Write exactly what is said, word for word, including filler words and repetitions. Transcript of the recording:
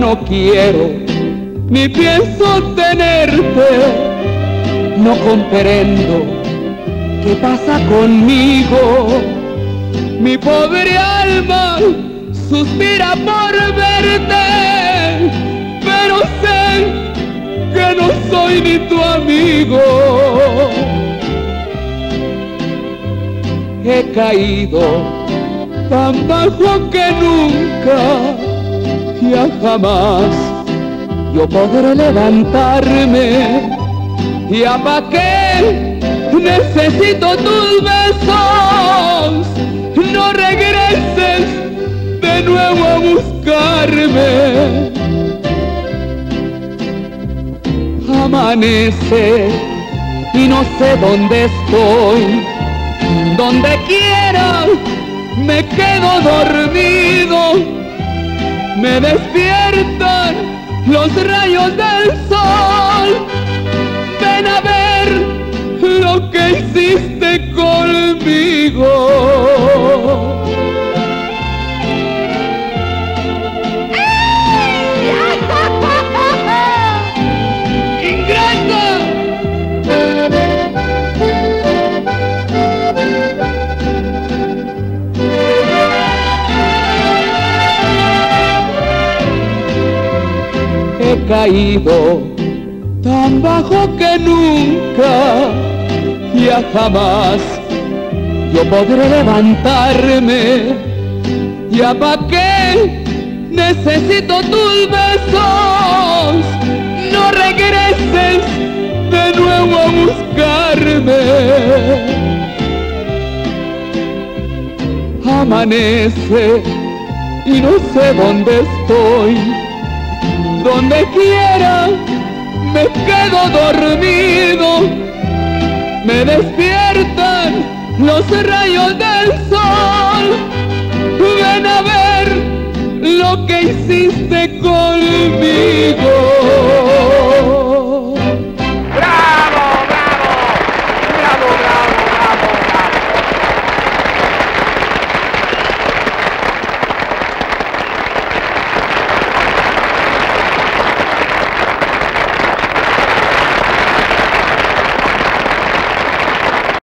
no quiero ni pienso tenerte. No comprendo qué pasa conmigo. Mi pobre alma suspira por verte, pero sé que no soy ni tu amigo. He caído tan bajo que nunca, ya jamás yo podré levantarme. ¿Ya pa' qué necesito tus besos? No regreses de nuevo a buscarme. Amanece y no sé dónde estoy. Donde quiera me quedo dormido. Me despiertan los rayos del sol. Ven a ver lo que hiciste conmigo. He caído tan bajo que nunca, ya jamás yo podré levantarme. ¿Ya pa' qué necesito tus besos? No regreses de nuevo a buscarme. Amanece y no sé dónde estoy. Donde quiera me quedo dormido. Me despiertan los rayos del sol. Ven a ver lo que hiciste conmigo.